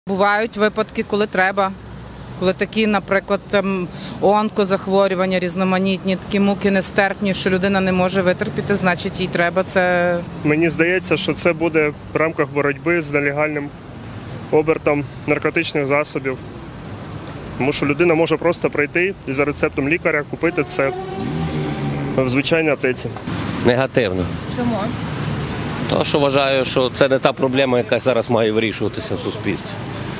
Бувають випадки, коли треба. Коли такі, наприклад, онкозахворювання різноманітні, такі муки нестерпні, що людина не може витерпіти, значить їй треба це. Мені здається, що це буде в рамках боротьби з нелегальним обертом наркотичних засобів. Тому що людина може просто прийти і за рецептом лікаря купити це в звичайній аптеці. Негативно. Чому? Тому що вважаю, що це не та проблема, яка зараз має вирішуватися в суспільстві.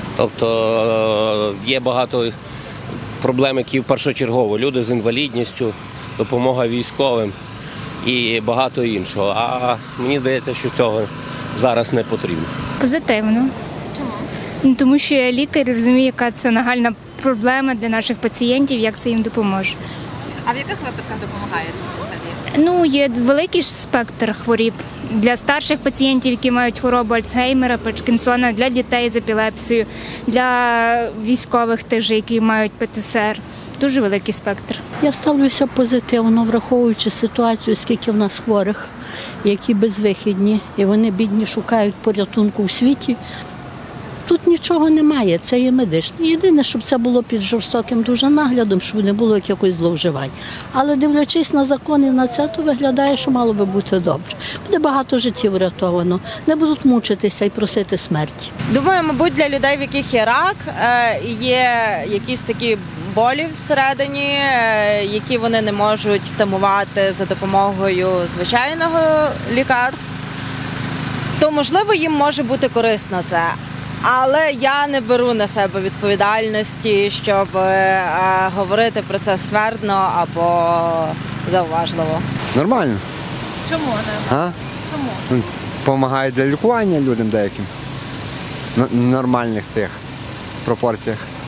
Тобто є багато проблем, які першочергово. Люди з інвалідністю, допомога військовим і багато іншого. А мені здається, що цього зараз не потрібно. Позитивно. Чому? Тому що я лікар і розумію, яка це нагальна проблема для наших пацієнтів, як це їм допоможе. А в яких випадках допомагає це взагалі? Є великий спектр хвороб. Для старших пацієнтів, які мають хворобу Альцгеймера, Паркінсона, для дітей з епілепсією, для військових теж, які мають ПТСР. Дуже великий спектр. Я ставлюся позитивно, враховуючи ситуацію, скільки в нас хворих, які безвихідні, і вони бідні шукають порятунку в світі. Тут нічого немає, це є медичне. Єдине, щоб це було під жорстоким дуже наглядом, щоб не було якихось зловживань. Але дивлячись на закони на це, то виглядає, що мало би бути добре. Буде багато життів врятовано, не будуть мучитися і просити смерті. Думаю, мабуть, для людей, в яких є рак, є якісь такі болі всередині, які вони не можуть тамувати за допомогою звичайного лікарств, то, можливо, їм може бути корисно це. Але я не беру на себе відповідальності, щоб говорити про це ствердно або зауважливо. Нормально. Чому не? Чому? Помагає для лікування людям деяким. В нормальних цих пропорціях.